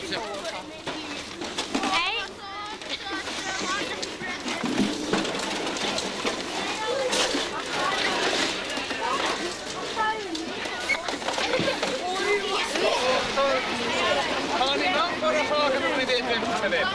se... Hej! Har ni namn bara saker om ni vet vem som är vem?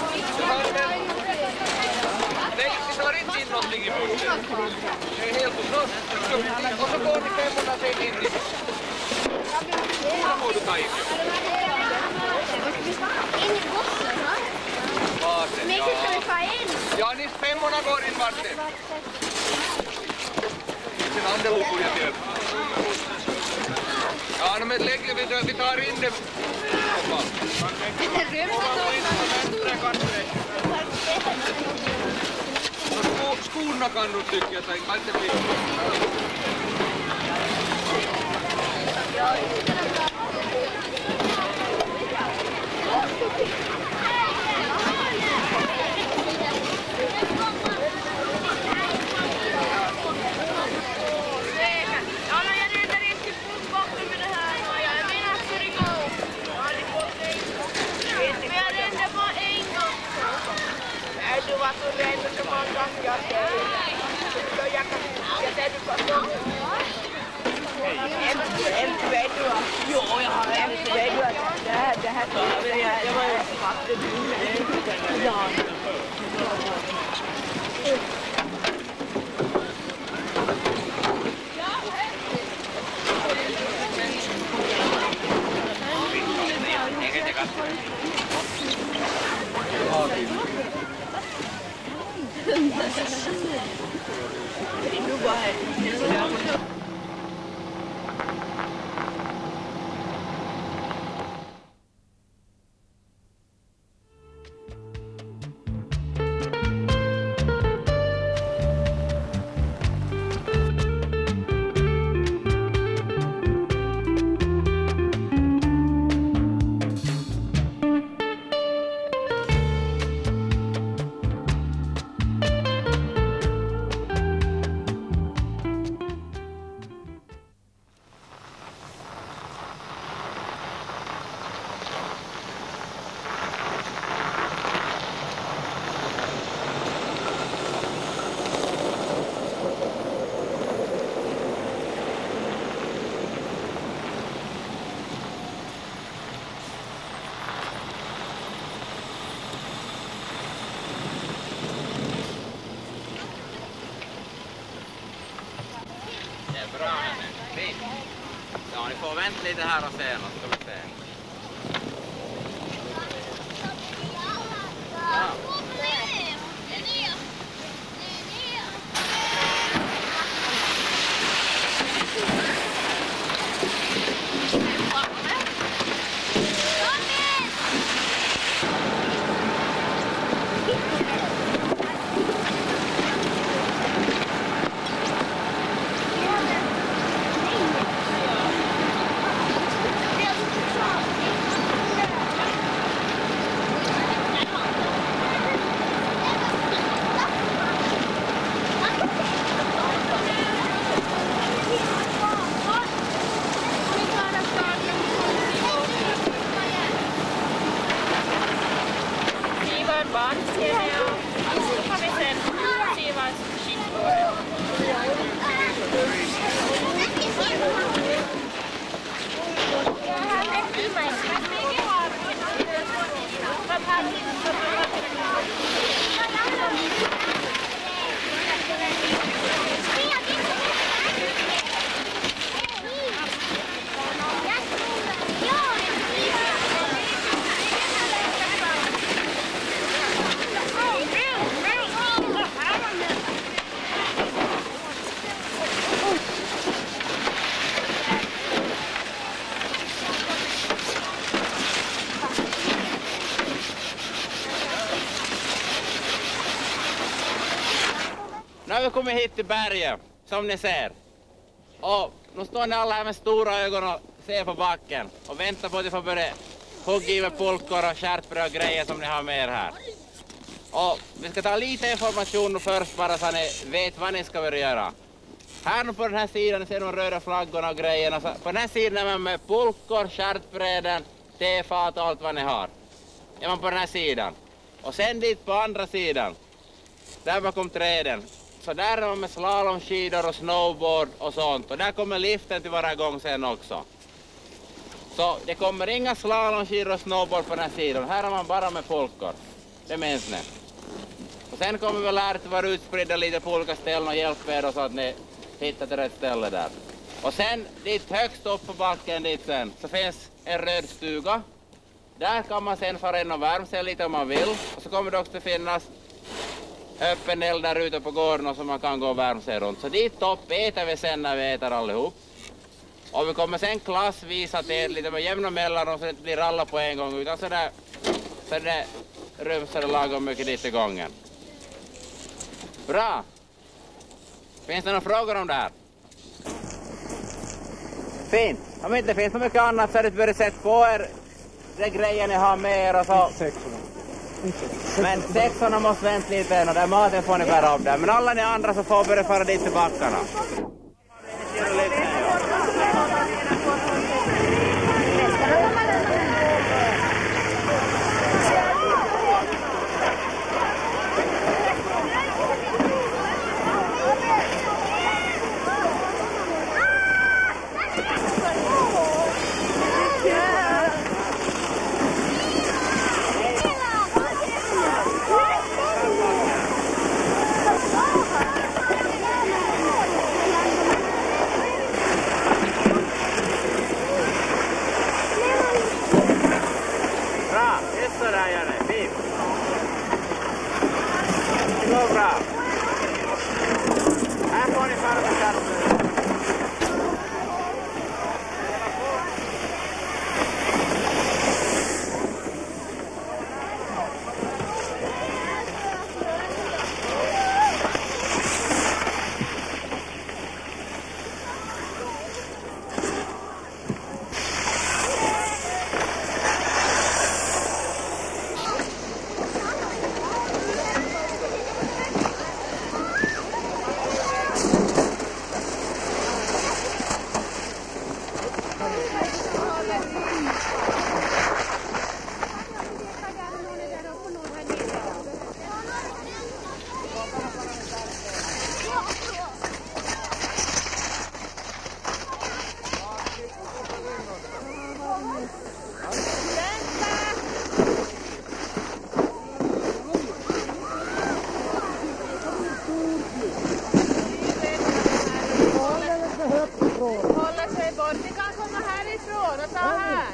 Nej, vi tar inte in någonting i bussen. Det är helt otroligt. Och så går ni 500 sen in i... Så får du ta in. In i bussen, va? Varten, Men ja. ska vi ta in? Ja, ni 500 går in varten. Sen andra lukor jag till. Ja, men lägger vi tar in det. Skorna kan du tycka, jag tänker inte bli. Bra, fint. Ja, ni får vänta lite här och se något, ska vi se. Ja. Nu har vi kommit hit till berget, som ni ser. Och nu står ni alla här med stora ögon och ser på backen och väntar på att ni får börja hugga i med pulkor och skärpor och grejer som ni har med er här. Och vi ska ta lite information nu först bara så ni vet vad ni ska börja göra. Här nu på den här sidan ser de röda flaggorna och grejerna. Så på den här sidan är man med pulkor, skärtbräden, tefat och allt vad ni har. Är man på den här sidan. Och sen dit på andra sidan. Där bakom träden. Så där är man med slalomskidor och snowboard och sånt. Och där kommer liften till varje gång sen också. Så det kommer inga slalomskidor och snowboard på den här sidan. Här är man bara med polkor. Det minns ni. Och sen kommer vi lära att vara utspridda lite på olika ställen och hjälpa er så att ni hittar till rätt ställe där. Och sen dit högst upp på backen dit sen så finns en röd stuga. Där kan man sen fara in och värma sig lite om man vill. Och så kommer det också finnas öppen eld där ute på gården och så man kan gå och värma sig runt. Så dit upp äter vi sen när vi äter allihop. Och vi kommer sen klassvisa till lite med jämna mellanrum så det inte blir alla på en gång utan så det rumsar det lagom mycket dit i gången. Bra! Finns det några frågor om det här? Fint! Om inte finns så mycket annat så är det börjat sätta på er de grejer ni har med er och så. Men sexorna måste vänta lite än och där maten får ni bära av där. Men alla ni andra så får börja fara dit till backarna. Hålla sig bort, ni kan komma härifrån och ta här.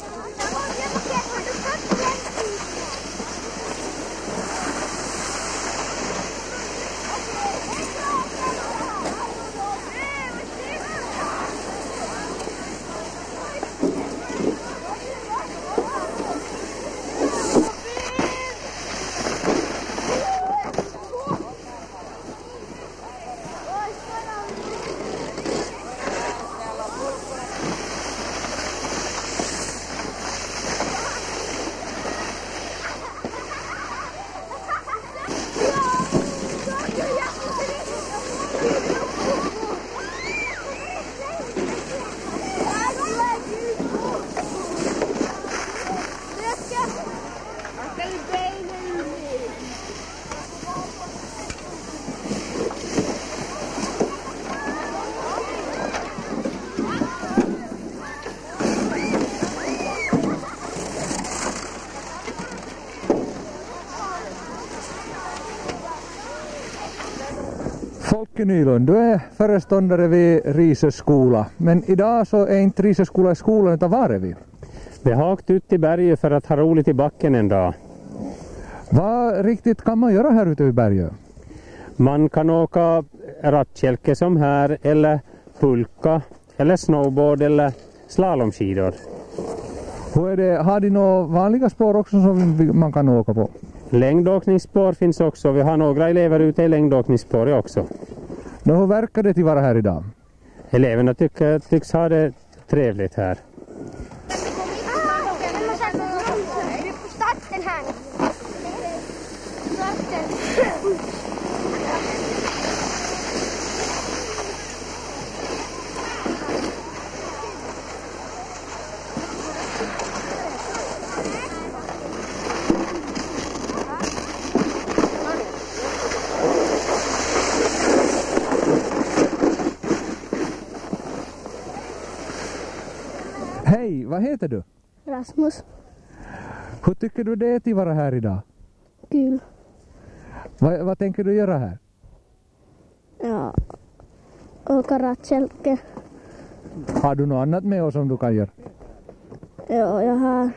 Folke Nylund, du är föreståndare vid Risö skola. Men idag så är inte Risö skola i skolan utan var är vi? Vi har åkt ut i berget för att ha roligt i backen en dag. Vad riktigt kan man göra här ute i berget? Man kan åka rattkälke som här eller pulka eller snowboard eller slalomskidor. Hur är det, har de några vanliga spår också som man kan åka på? Längdåkningsspår finns också. Vi har några elever ute i längdåkningsspår också. Hur verkar det till vara här idag? Eleverna tycks ha det trevligt här. Vi är på starten här. Hej, vad heter du? Rasmus. Hur tycker du det är att vara här idag? Kul. Vad tänker du göra här? Ja. Åka rattkälke. Har du något annat med oss som du kan göra? Ja, jag har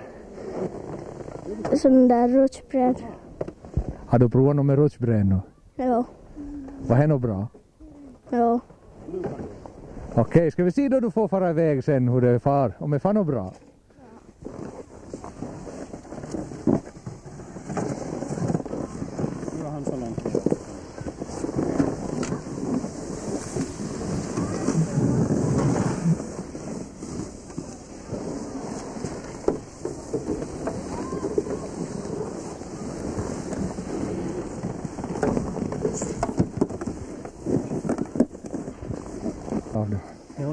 sån där rutschbräd. Har du provat något med rutschbräd nu? Ja. Var det nog bra? Ja. Okej, ska vi se då du får fara iväg sen hur det far? Om det far nog bra? Ja.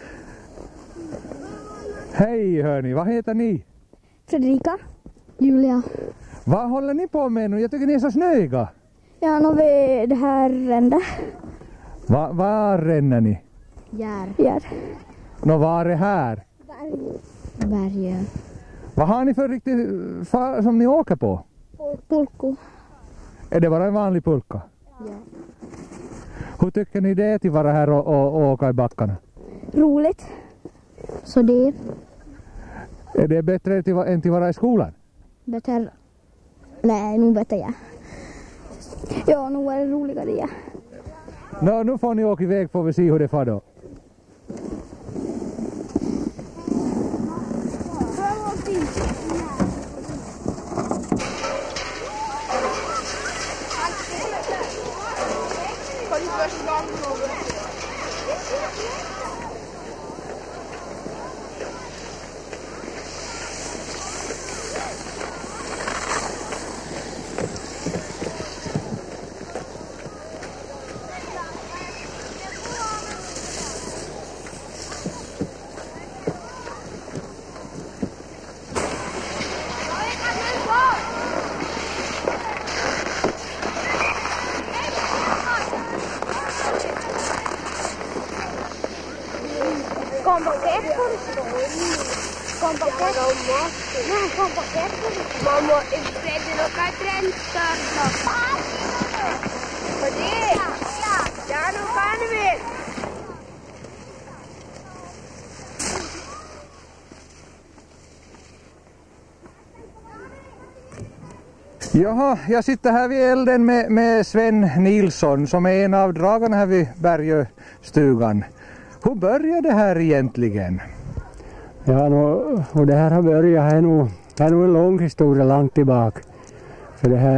Hej hörni, vad heter ni? Fredrika. Julia. Vad håller ni på med nu? Jag tycker ni är så snöiga. Ja, nu vid det här rända. Var ränner ni? Gär. Var är här? Bergen. Vad har ni för riktigt som ni åker på? Pulko. Är det bara en vanlig pulka? Ja. Hur tycker ni det är att vara här och åka i backarna? Roligt. Så det är Är det bättre än att vara i skolan? bättre. Nej, nog bättre ja. Ja, nog är det roligare ja. Nu får ni åka iväg, får vi se hur det far då. Kom paket. Nej, kom paket. Mamma, är det något träntor? För det? Ja, nu kan vi. Jaha, jag sitter här vid elden med Sven Nilsson som är en av dragarna här vid Bergöstugan. Hur började det här egentligen? Ja, och det här har börjat här nog en lång historia långt tillbaka. För det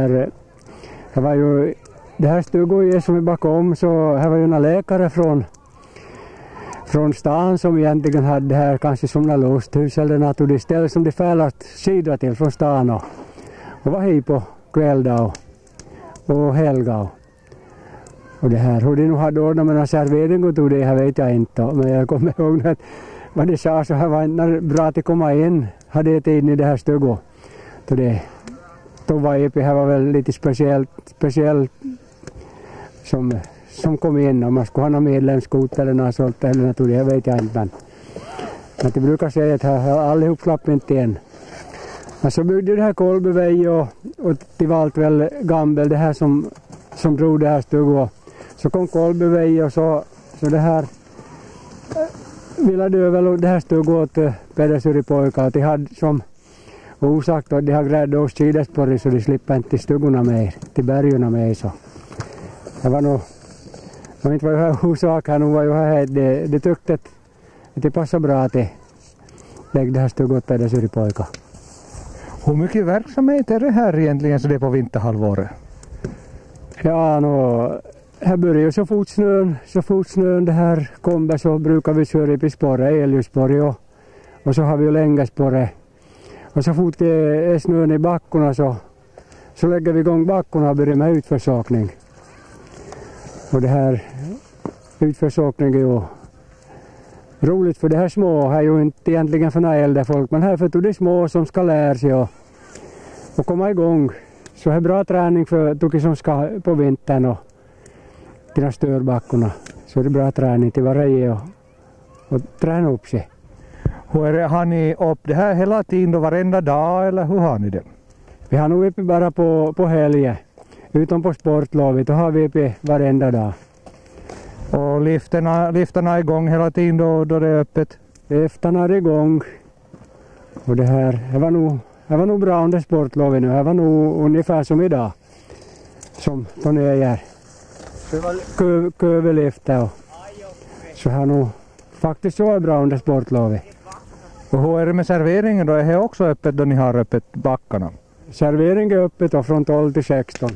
här stugan som är bakom, så här var ju några läkare från stan som egentligen hade det här kanske som några lusthus eller något, och det ställe som de färdat sidor till från stan och var hej på kvälldag och helgdag. Och det här, hur de nu hade ordnat med någon servering och tog det här vet jag inte. Men jag kommer ihåg att vad det sa så här var inte bra att komma in. Hade jag in i det här stugan. Så det var EP här var väl lite speciellt som kom in. Om man skulle ha någon medlemskort eller något sånt eller något, det vet jag inte. Men det brukar säga att här allihop slapp inte igen. Men så byggde det här Kolbyväg och det var allt väl gammel det här som drog det här stugan. Så kom Kolbyväg och så det här ville dö väl det här stugan åt Pedersuri-pojkar. Och de hade som orsak att de har gräddat oss kidesporri så de slipper inte till stugorna mer, till bergarna mer. Så det var nog, jag vet inte vad jag har orsak här, nog var jag här, det tyckte att det passade bra att lägga det här stugan åt Pedersuri-pojkar. Hur mycket verksamhet är det här egentligen så det är på vinterhalvåret? Ja, här börjar ju så fort snön det här kommer så brukar vi köra upp i spåret, elljusspåret och så har vi ju längespåret. Och så fort det är snön i backorna så lägger vi igång backorna och börjar med utförsåkning. Och det här utförsåkning är ju roligt för det här små är ju inte egentligen för några äldre folk, men här för det små som ska lära sig och komma igång. Så det är bra träning för de som ska på vintern och till de störbackorna. Så det är bra träning till varje och träna upp sig. Har ni upp det här hela tiden och varenda dag eller hur har ni det? Vi har nog uppe bara på helgen. Utom på sportlovet, då har vi uppe varenda dag. Och liftarna är igång hela tiden då det är öppet? Liftarna är igång. Och det här var nog bra under sportlovet nu. Det var nog ungefär som idag. Som Tony gör. Det var köveliftar och så har nog faktiskt så bra under sportlovet. Och hur är det med serveringen då? Är det också öppet då ni har öppet backarna? Serveringen är öppet då från 12 till 16.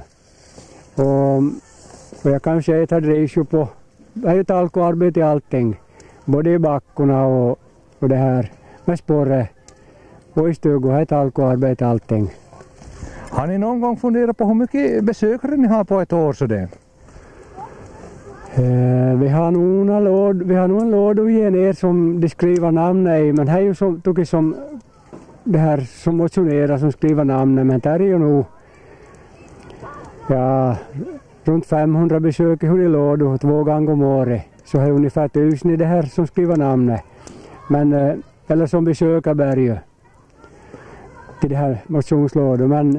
Och jag kan säga att det drivs ju på, det är ju ett alkoarbete i allting. Både i backorna och det här med sporre. Och i stugor är ett alkoarbete i allting. Har ni någon gång funderat på hur mycket besökare ni har på ett år så det? Vi har nog en låd och ge ner som de skriver namn i, men här är ju som det här som motionerar som skriver namn, men det är ju nog runt 500 besök i lådor 2 gånger om året, så är ungefär 1000 i det här som skriver namnet, men eller som besöker berget till det här motionslådor, men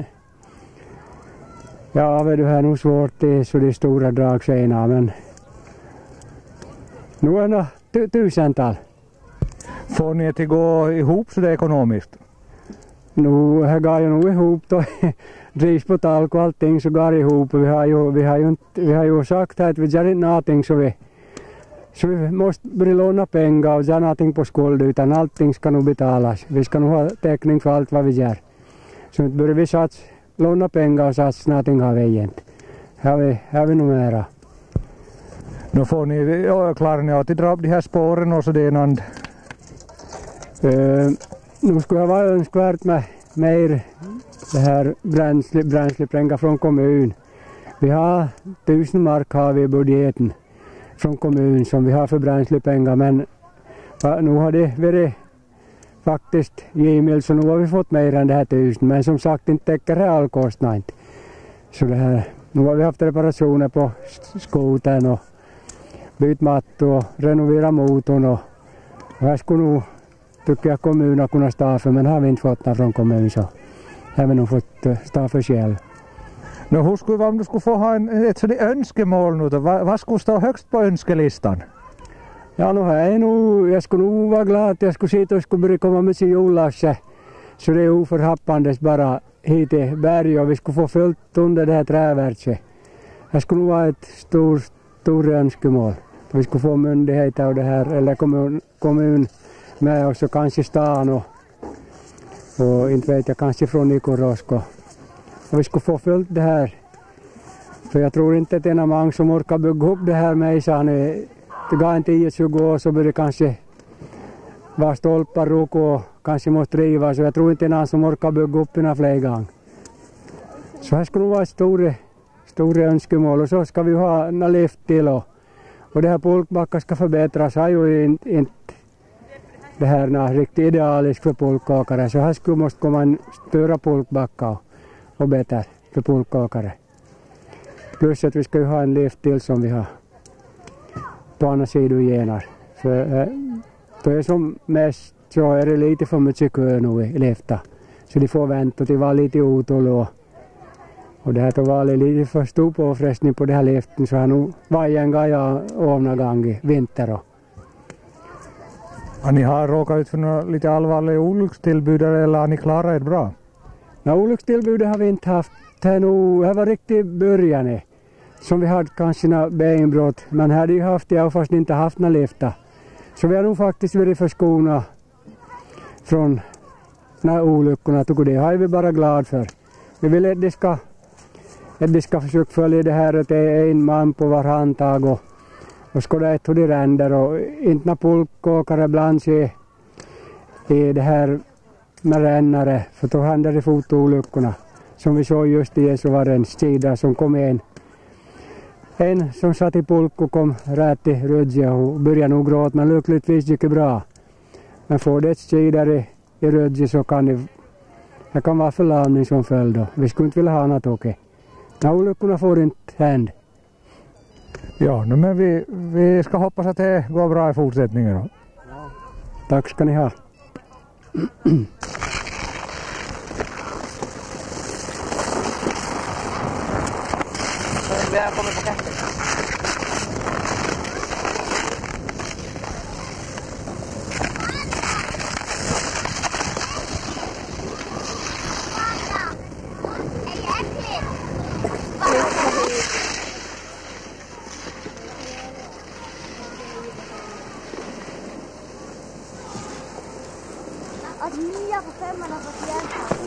ja, det är nog svårt det så det är stora dragschenar, men nu är det tusental. Får ni att gå ihop så det är ekonomiskt? Nu här går jag nog ihop då. Drivs på talk och allting så går ihop. Vi har ju sagt att vi gör inte någonting så vi måste börja låna pengar och göra någonting på skuld, utan allting ska nog betalas. Vi ska nog ha täckning för allt vad vi gör. Så inte börjar vi låna pengar och satsa någonting har vi inte. Här vi nog mera. Nu får ni, klarar ni att dra upp de här spåren och så det är någon? Nu skulle jag vara önskvärt med mer det här bränslepengar från kommun. Vi har 1000 mark har vi i budgeten från kommun som vi har för bränslepengar, men nu har det varit faktiskt givmild så nu har vi fått mer än det här 1000, men som sagt inte täcker det all kostnad. Så det här, nu har vi haft reparationer på skotern och bytt matt och renovera motorn och här skulle nog tycker jag kommunen kunna stå för, men har vi inte fått något från kommunen så har vi nog fått stå för själv. Hur skulle vara om du skulle få ha ett sådant önskemål nu då? Vad skulle stå högst på önskelistan? Ja, jag skulle nog vara glad att jag skulle sitta och skulle börja komma med sin jullasse. Så det är oförhappandes bara hit till berg och vi skulle få fullt under det här trävärtset. Det skulle nog vara ett stort önskemål. Vi skulle få myndigheter och det här, eller kommun med oss och kanske stan och inte vet jag, kanske från Nikorosko. Och vi skulle få fullt det här. För jag tror inte att det är många som orkar bygga upp det här med sig. Det går inte 10-20 år så blir det kanske vara stolpar och kanske måste riva. Så jag tror inte det är någon som orkar bygga upp den här fler gånger. Så här skulle det vara ett stora önskemål. Och så ska vi ha en lift till. Och det här pulkbackar ska förbättras. Har ju inte det här riktigt idealiskt för pulkåkare. Så här skulle måste komma en större pulkbacka och bättre för pulkåkare. Plus att vi ska ju ha en lift till som vi har på andra sidan genar. För det är som mest så är det lite för mycket kö nu i lifta. Så de får vänta till vara lite otålig. Och det här tar vara lite för stor påfrestning på det här liften så har nog varje en gång jag ovna gång i vinter. Har ni har råkat ut för några lite allvarliga olyckstillbud eller har ni klarat er bra? Olyckstillbudet har vi inte haft. Det var riktigt början som vi hade kanske några benbrott. Men här hade ju haft det fast inte haft några lifta. Så vi har nog faktiskt varit förskonade från några olyckorna. Det har vi bara glad för. Vi vill att de ska försöka följa det här att det är en man på var handtag och ska det ett hur det ränder och inte när pulkåkare bland sig i det här med rännare för då händer det fotolyckorna. Som vi såg just i så var det en sida som kom en som satt i pulk och kom rätt i Rödje och började nog gråta, men lyckligtvis gick det bra. Men får det ett sida i Rödje så kan det kan vara förlamning som följd då. Vi skulle inte vilja ha något okej. Olyckorna får inte hända. Ja, men vi ska hoppas att det går bra i fortsättningen då. Tack ska ni ha. Välkommen på kaffet. Att nya på femmarna får hjälpa.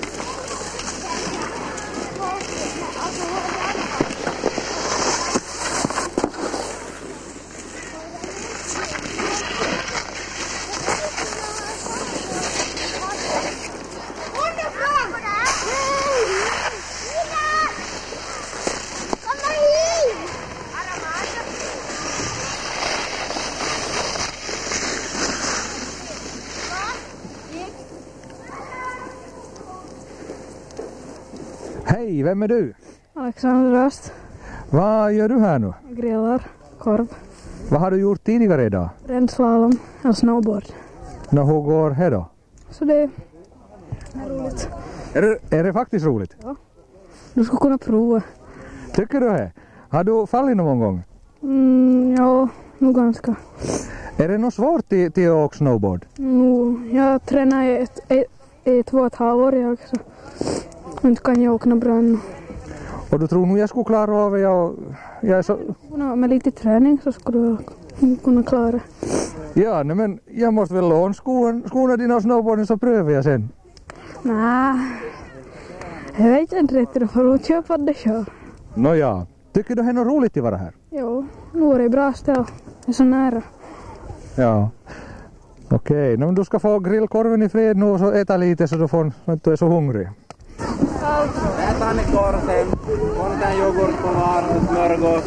Hej, vem är du? Alexander Öst, Vad gör du här nu? grillar, korv, Vad har du gjort tidigare idag? rännslalom och snowboard. Hur går det då? Så det är roligt. Är det faktiskt roligt? Du ska kunna prova. Tycker du det? Har du fallit någon gång? Ja, nog ganska. Är det något svårt till att åka snowboard? Jag tränar i 2,5 år jag så inte kan jag åka bra ännu. Och du tror nog jag skulle klara av det? Jag är så... Med lite träning så skulle du kunna klara. Ja, nej, men jag måste väl låna skorna dina och snowboarden så prövar jag sen. Nej, jag vet inte riktigt. Du får köpa det själv. Nåja, tycker du det är något roligt att vara här? Jo, nu är det bra ställ. Det är så nära. Ja. Okej, men du ska få grillkorven i fred nu och så äta lite så du får inte är så hungrig. Äta ni korten, on tän yoghurt på varm, smörgås.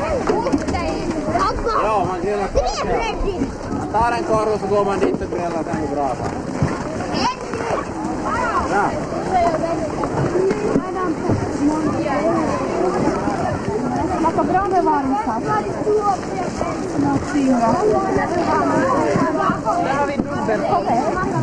Joo, man grillar korven. Tar en korv så går man dit och grillar, den är bra. Bra. Maka bra med varmsaft. Där har vi dubbel.